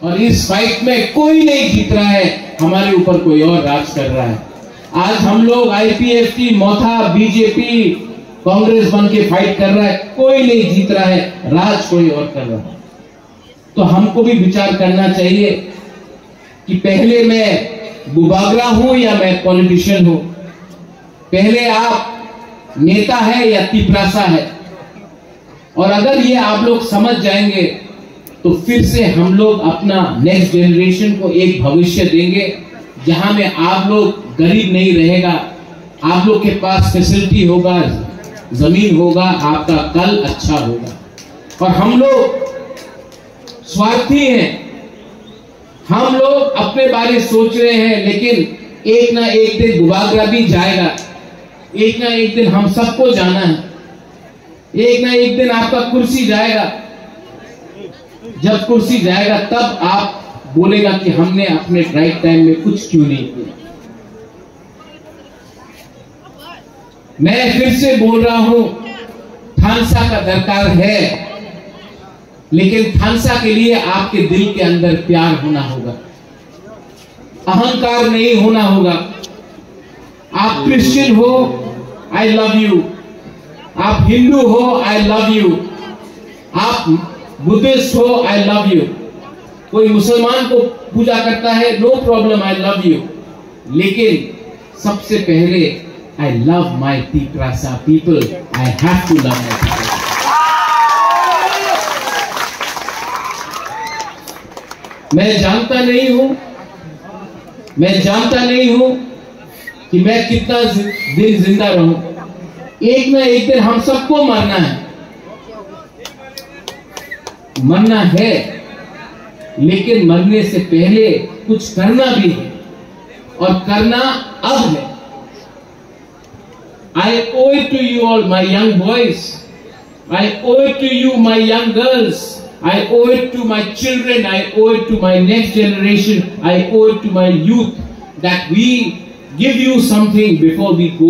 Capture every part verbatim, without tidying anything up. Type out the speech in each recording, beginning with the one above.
और इस फाइट में कोई नहीं जीत रहा है, हमारे ऊपर कोई और राज कर रहा है। आज हम लोग आईपीएफटी, मोथा, बीजेपी, कांग्रेस बन के फाइट कर रहा है, कोई नहीं जीत रहा है, राज कोई और कर रहा है। तो हमको भी विचार करना चाहिए कि पहले मैं बुबागरा हूं या मैं पॉलिटिशियन हूं, पहले आप नेता है या तिपरासा है। और अगर ये आप लोग समझ जाएंगे तो फिर से हम लोग अपना नेक्स्ट जनरेशन को एक भविष्य देंगे जहां में आप लोग गरीब नहीं रहेगा, आप लोग के पास फैसिलिटी होगा, जमीन होगा, आपका कल अच्छा होगा। और हम लोग स्वार्थी हैं, हम लोग अपने बारे सोच रहे हैं, लेकिन एक ना एक दिन बुबागरा भी जाएगा, एक ना एक दिन हम सबको जाना है, एक ना एक दिन आपका कुर्सी जाएगा। जब कुर्सी जाएगा तब आप बोलेगा कि हमने अपने राइट टाइम में कुछ क्यों नहीं किया। मैं फिर से बोल रहा हूं, थानसा का दरकार है, लेकिन थानसा के लिए आपके दिल के अंदर प्यार होना होगा, अहंकार नहीं होना होगा। आप क्रिश्चियन हो, आई लव यू। आप हिंदू हो, आई लव यू। आप बुद्धिस्ट हो, आई लव यू। कोई मुसलमान को पूजा करता है, no problem, I love you. लेकिन सबसे पहले I love my Tiprasa people, I have to love my people. मैं जानता नहीं हूं, मैं जानता नहीं हूं कि मैं कितना दिन जिंदा रहूं। एक ना एक दिन हम सबको मरना है, मरना है, लेकिन मरने से पहले कुछ करना भी है, और करना अब है। I owe it to you all, my young boys. I owe it to you, my young girls. I owe it to my children. I owe it to my next generation. I owe it to my youth that we give you something before we go.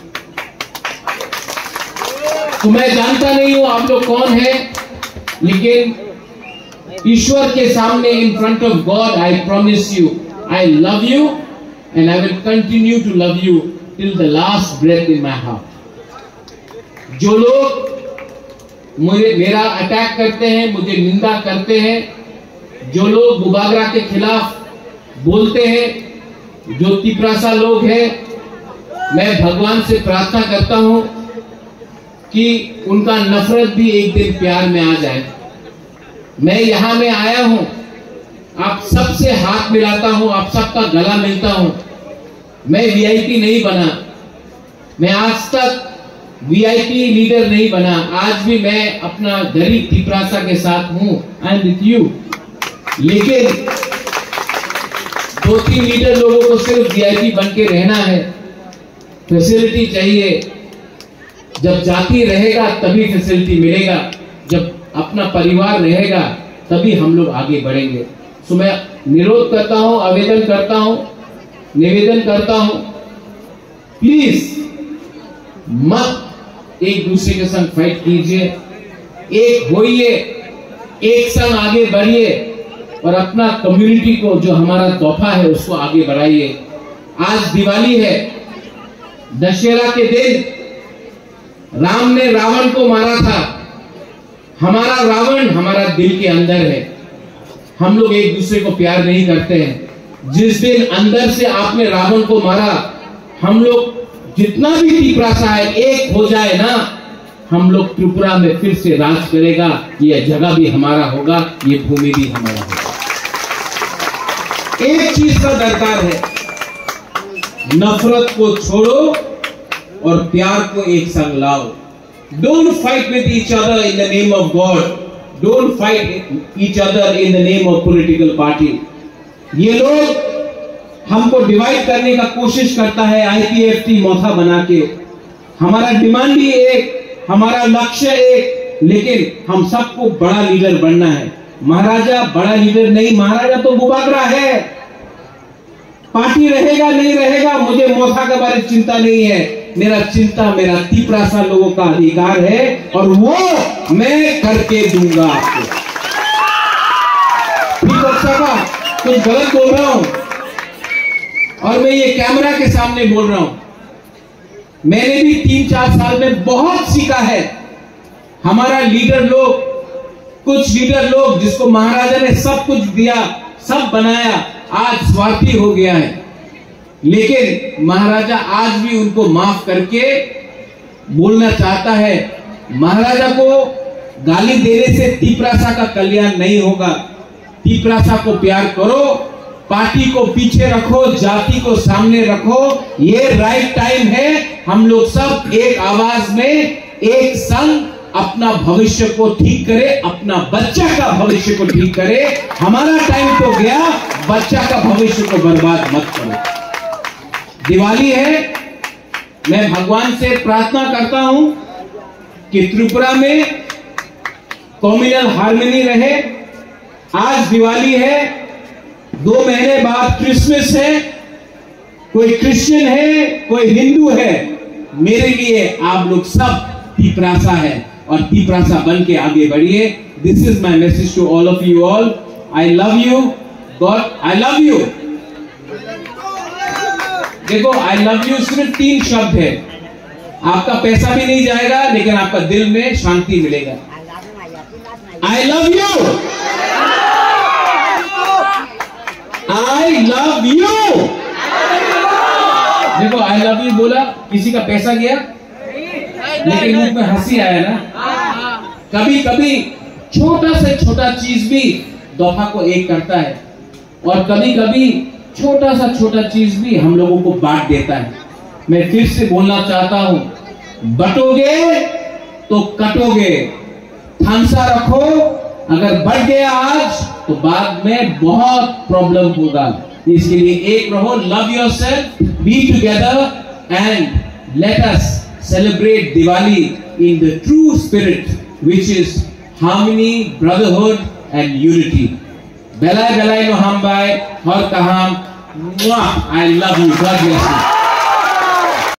तो मैं जानता नहीं हूं आप लोग कौन है, लेकिन ईश्वर के सामने, in front of God, I promise you, I love you and I will continue to love you till the last breath in my heart. जो लोग मुझे मेरा अटैक करते हैं, मुझे निंदा करते हैं, जो लोग बुबागरा के खिलाफ बोलते हैं, जो तिपरासा लोग हैं, मैं भगवान से प्रार्थना करता हूं कि उनका नफरत भी एक दिन प्यार में आ जाए। मैं यहां में आया हूं, आप सबसे हाथ मिलाता हूं, आप सबका गला मिलता हूं। मैं वीआईपी नहीं बना, मैं आज तक वीआईपी लीडर नहीं बना, आज भी मैं अपना गरीब तिपरासा के साथ हूं, आई एम विथ यू। लेकिन दो तीन लीडर लोगों को सिर्फ वीआईपी बन के रहना है, फैसिलिटी चाहिए। जब जाति रहेगा तभी फैसिलिटी मिलेगा, जब अपना परिवार रहेगा तभी हम लोग आगे बढ़ेंगे। सो मैं निरोध करता हूं, आवेदन करता हूं, निवेदन करता हूं, प्लीज मत एक दूसरे के संग फाइट कीजिए, एक होइए, एक संग आगे बढ़िए और अपना कम्युनिटी को, जो हमारा तोहफा है, उसको आगे बढ़ाइए। आज दिवाली है, दशहरा के दिन राम ने रावण को मारा था। हमारा रावण हमारा दिल के अंदर है। हम लोग एक दूसरे को प्यार नहीं करते हैं। जिस दिन अंदर से आपने रावण को मारा, हम लोग जितना भी तिपरासा है एक हो जाए ना, हम लोग त्रिपुरा में फिर से राज करेगा। ये जगह भी हमारा होगा, ये भूमि भी हमारा होगा। एक चीज का दरकार है, नफरत को छोड़ो और प्यार को एक संग लाओ। Don't fight with each other in the name of God, don't fight each other in the name of political party. ये लोग हमको डिवाइड करने का कोशिश करता है, आईपीएफटी मोथा बना के। हमारा डिमांड ही एक, हमारा लक्ष्य एक, लेकिन हम सबको बड़ा लीडर बनना है। महाराजा बड़ा लीडर नहीं, महाराजा तो बुबागरा है। पार्टी रहेगा नहीं रहेगा, मुझे मोथा के बारे में चिंता नहीं है। मेरा चिंता मेरा तिपरासा लोगों का अधिकार है और वो मैं करके दूंगा आपको। ठीक है। कुछ गलत बोल रहा हूं? और मैं ये कैमरा के सामने बोल रहा हूं, मैंने भी तीन चार साल में बहुत सीखा है। हमारा लीडर लोग, कुछ लीडर लोग जिसको महाराजा ने सब कुछ दिया, सब बनाया, आज स्वार्थी हो गया है। लेकिन महाराजा आज भी उनको माफ करके बोलना चाहता है, महाराजा को गाली देने से तिपरासा का कल्याण नहीं होगा। तिपरासा को प्यार करो, पार्टी को पीछे रखो, जाति को सामने रखो। ये राइट टाइम है, हम लोग सब एक आवाज में, एक संग अपना भविष्य को ठीक करे, अपना बच्चा का भविष्य को ठीक करे। हमारा टाइम तो गया, बच्चा का भविष्य को बर्बाद मत करो। दिवाली है, मैं भगवान से प्रार्थना करता हूं कि त्रिपुरा में कम्युनल हार्मनी रहे। आज दिवाली है, दो महीने बाद क्रिसमस है। कोई क्रिश्चियन है, कोई हिंदू है, मेरे लिए आप लोग सब तिपरासा है और तिपरासा बन के आगे बढ़िए। This is my message to all of you all. I love you God, I love you. देखो, आई लव यू सिर्फ तीन शब्द है। आपका पैसा भी नहीं जाएगा, लेकिन आपका दिल में शांति मिलेगा। I love you, I love you. देखो, आई लव यू बोला, किसी का पैसा गया, लेकिन मुंह में हंसी आया ना। कभी कभी छोटा से छोटा चीज भी दोहा को एक करता है, और कभी कभी छोटा सा छोटा चीज भी हम लोगों को बांट देता है। मैं फिर से बोलना चाहता हूं, बटोगे तो कटोगे। थानसा रखो, अगर बढ़ गया आज तो बाद में बहुत प्रॉब्लम होगा। इसके लिए एक रहो, love yourself, be together and let us celebrate Diwali in the true spirit, which is harmony, brotherhood and unity. Belai belai no hambai, har kaham. I love you. God bless you.